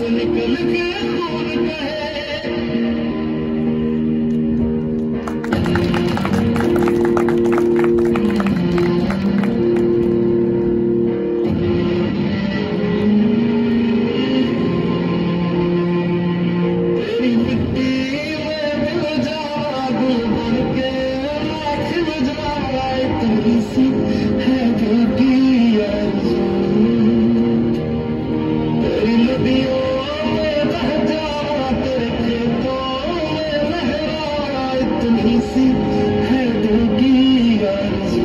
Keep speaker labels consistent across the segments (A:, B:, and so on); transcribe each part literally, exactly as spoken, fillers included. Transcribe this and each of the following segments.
A: निकल के खून बहे। तेरी मिट्टी में मिल जावा दिल भर के मैं खिल जावा इतनी सी है दिल की आरज़ू। तेरी नदियों में बह जावा तेरे खेतों में लहरावा इतनी सी है दिल की आरज़ू।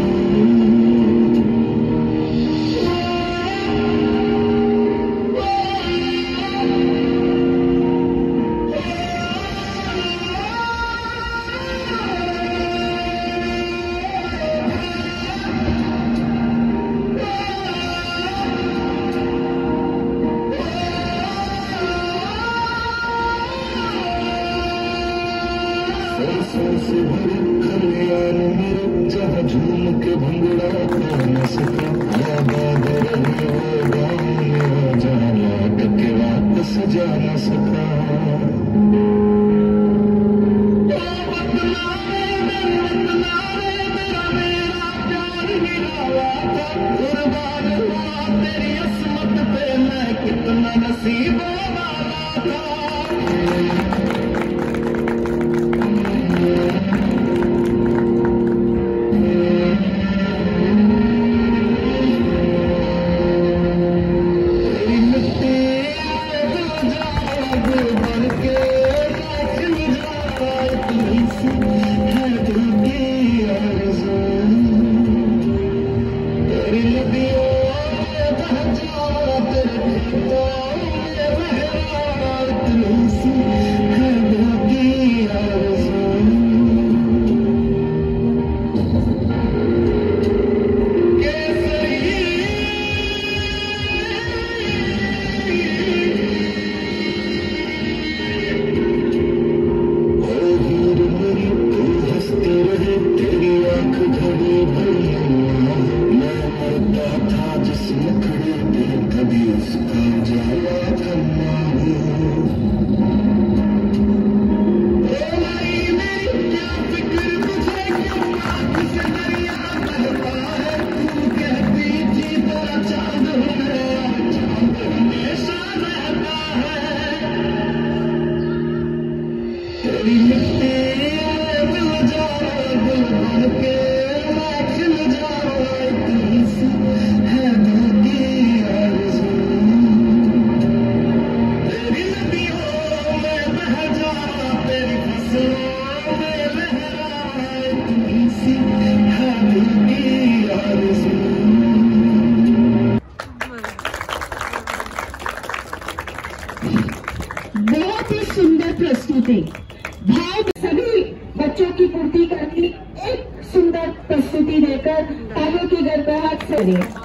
A: सांसों से भरी खलियान में जहाँ झूम के भंगड़ा खा न सका। आबाद रही वो गाँव मेरा जहाँ लौट के वापस जा न सका। तेरी असमत पे मैं कितना नसीब वाला था। तेरी मिट्टी में मिल जावा दिल भर के मैं खिल जावा इतनी सी है दिल की आरज़ू। तेरी नदियों में बह जावा तेरी फसलों में लहरावा इतनी सी है दिल की आरज़ू।
B: बहुत ही सुंदर प्रस्तुति। भाव सभी बच्चों की पूर्ति करनी एक सुंदर प्रस्तुति देकर तालियों की गड़गड़ाहट से